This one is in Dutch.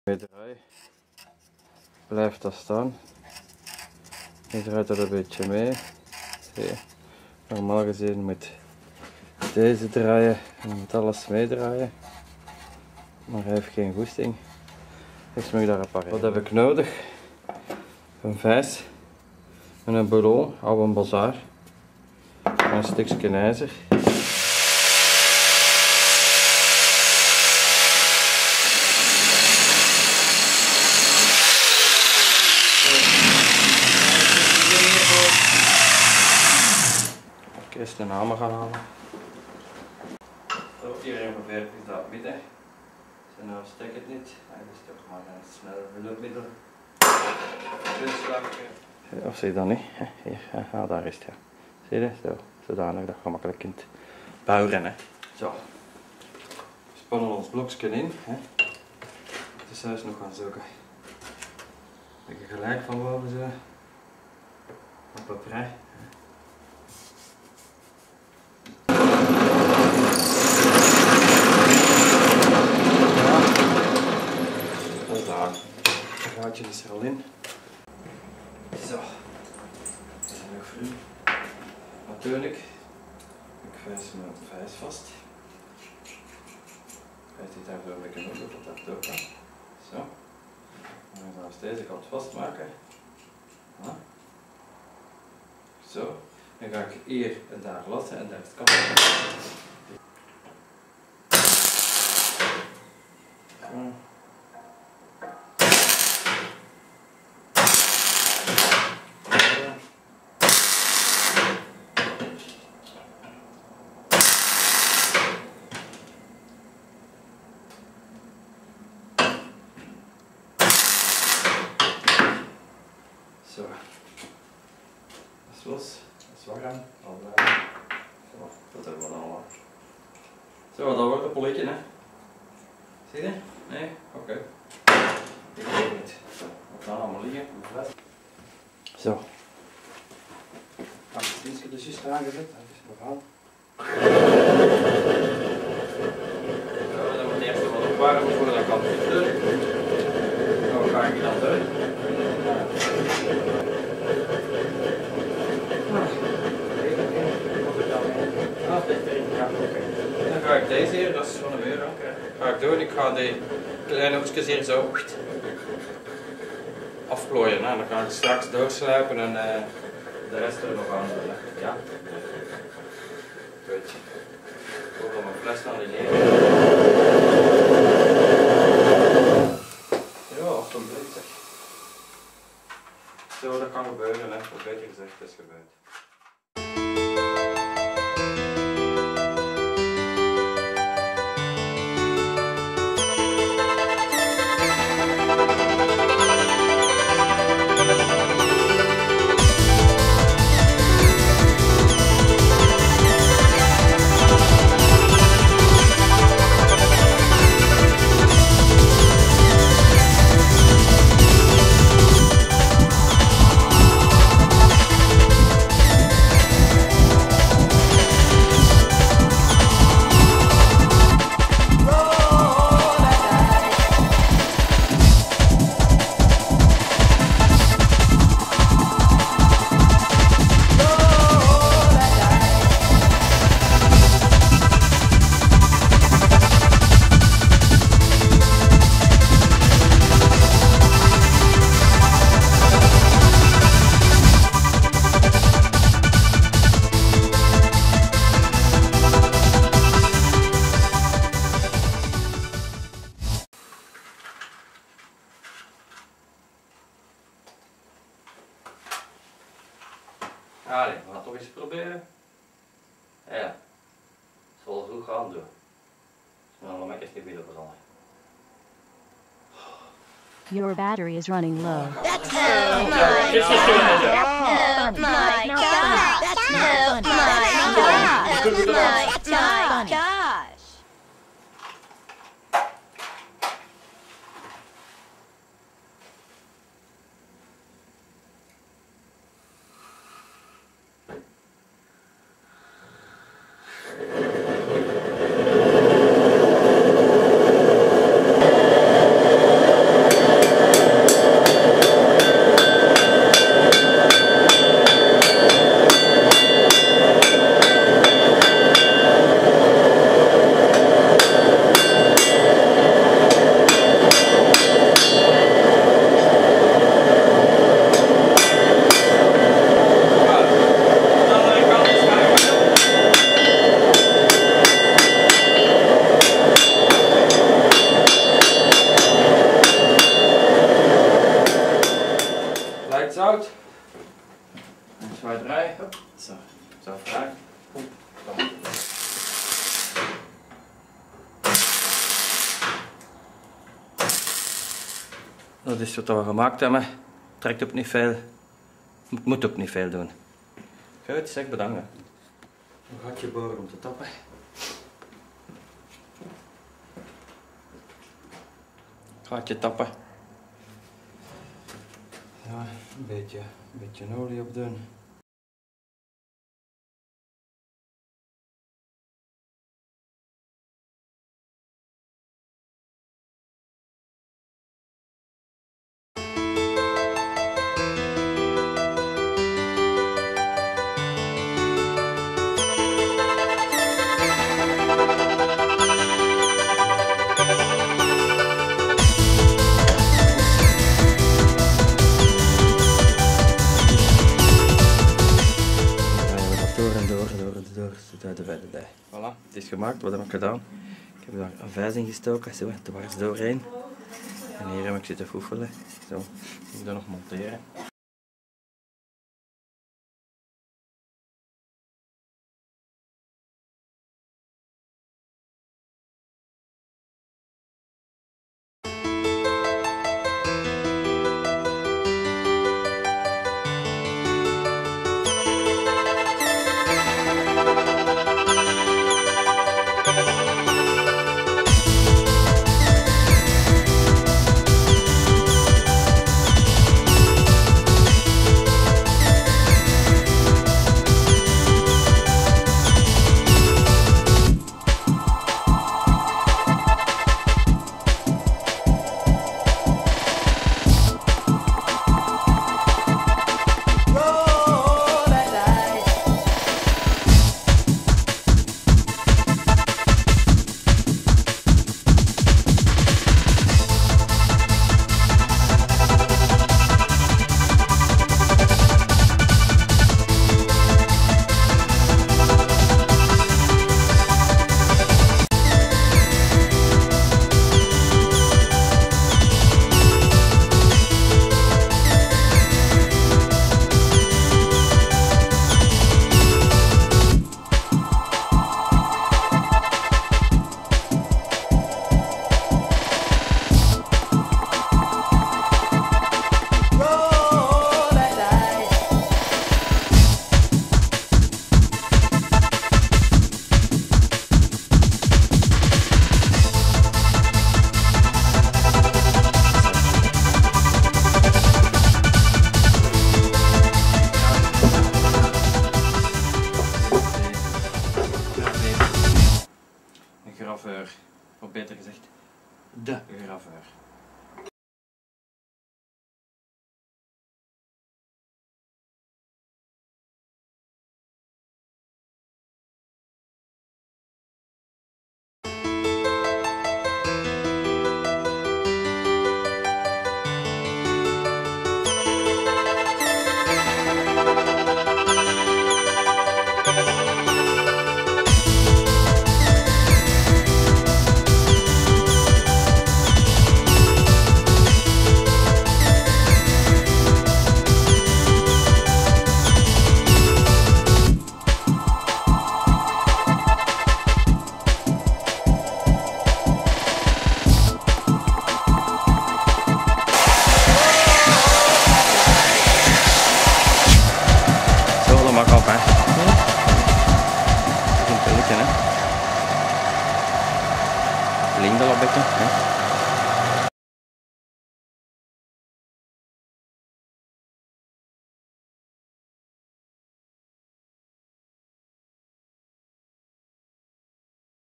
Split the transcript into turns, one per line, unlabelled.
Bij draai blijft dat staan. Je draait dat een beetje mee. Zie, normaal gezien moet deze draaien en je moet alles meedraaien. Maar hij heeft geen goesting. Dus moet ik dat repareren. Wat heb ik nodig? Een vijs en een ballon, oude een bazaar. En een stukje ijzer. Eerst een hamer gaan halen. Zo, hier ongeveer is dat midden. Dus nou steek het niet. Dus toch maar een snel hulpmiddel. Of zie je dat niet? Hier, ja, daar is het. Ja. Zie je? Zo, zodanig dat je gemakkelijk kunt bouwen. Hè. Zo. We spannen ons blokje in. Hè. Het is juist nog gaan zoeken. Een beetje gelijk van boven zo. Op papier. Het gaatje is er al in. Zo. Dat is nog vroeg. Natuurlijk. Ik vijs mijn vijs vast. Vijs dit daar zo een beetje op, dat dat ook kan. Zo. En dan gaan we deze kant vastmaken. Ja. Zo. Dan ga ik hier en daar lassen en daar het kant. Zo. Zo, dat is los, dat is warm, al blij. Zo, dat hebben we allemaal. Zo, dat wordt een polletje, hè. Zie je? Nee? Oké. Ik weet het niet. Zo, we gaan allemaal liggen. Zo. Het dienstje dus juist aangezet, dat is begaan. Zo, dan moet het eerst wat opwarmen voordat ik kan doen. Zo ga ik dat doen. Dan ga ik deze hier, dat is van een euro. Ga ik doen, ik ga die kleine hoekjes hier zo afplooien. Dan ga ik straks doorslijpen en de rest er nog aan doen. Ja. Goed. Ik hoor mijn fles naar die neer. Ja, alsjeblieft zeg. Zo, dat kan gebeuren, hè. Of beter gezegd, het is gebeurd. Allee, we gaan toch eens proberen. Ja, het zal zo gaan doen. Snel nog maar eens niet willen veranderen.
Your battery is running low.
That's oh my god! Oh my god! That's oh my god! Oh my gosh!
Dat is wat we gemaakt hebben. Trekt ook niet veel. Moet ook niet veel doen. Goed, zeg bedankt. Een gatje boren om te tappen. Gaatje tappen. Ja, een beetje olie op doen. Voilà, het is gemaakt. Wat heb ik gedaan? Ik heb daar een vijs in gestoken, zo, dwars doorheen. En hier heb ik zitten foefelen. Zo, ik moet dat nog monteren. Graveur, of beter gezegd, de graveur. Linda een beetje.